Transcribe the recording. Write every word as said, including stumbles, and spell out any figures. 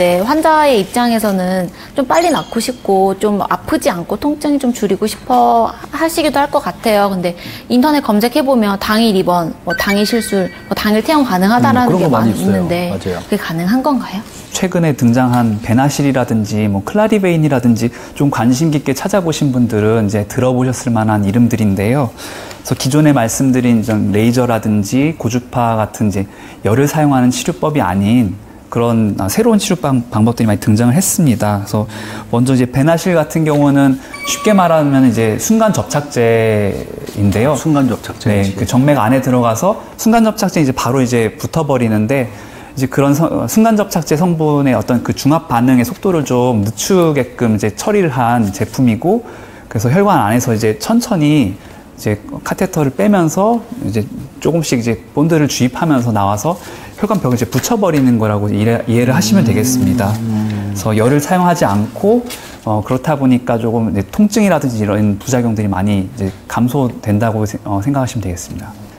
네, 환자의 입장에서는 좀 빨리 낫고 싶고 좀 아프지 않고 통증이 좀 줄이고 싶어 하시기도 할 것 같아요. 근데 인터넷 검색해보면 당일 입원, 뭐 당일 실술, 뭐 당일 퇴원 가능하다라는 음, 게 많이 있어요. 있는데 맞아요. 그게 가능한 건가요? 최근에 등장한 베나실이라든지 뭐 클라리베인이라든지 좀 관심 깊게 찾아보신 분들은 이제 들어보셨을 만한 이름들인데요. 그래서 기존에 말씀드린 좀 레이저라든지 고주파 같은 이제 열을 사용하는 치료법이 아닌 그런 새로운 치료 방법들이 많이 등장을 했습니다. 그래서 먼저 이제 베나실 같은 경우는 쉽게 말하면 이제 순간 접착제인데요. 순간 접착제. 네, 그 정맥 안에 들어가서 순간 접착제 이제 바로 이제 붙어버리는데 이제 그런 서, 순간 접착제 성분의 어떤 그 중합 반응의 속도를 좀 늦추게끔 이제 처리를 한 제품이고, 그래서 혈관 안에서 이제 천천히 이제 카테터를 빼면서 이제 조금씩 이제 본드를 주입하면서 나와서 혈관벽을 이제 붙여버리는 거라고 이해, 이해를 하시면 되겠습니다. 그래서 열을 사용하지 않고 어, 그렇다 보니까 조금 이제 통증이라든지 이런 부작용들이 많이 이제 감소된다고 어, 생각하시면 되겠습니다.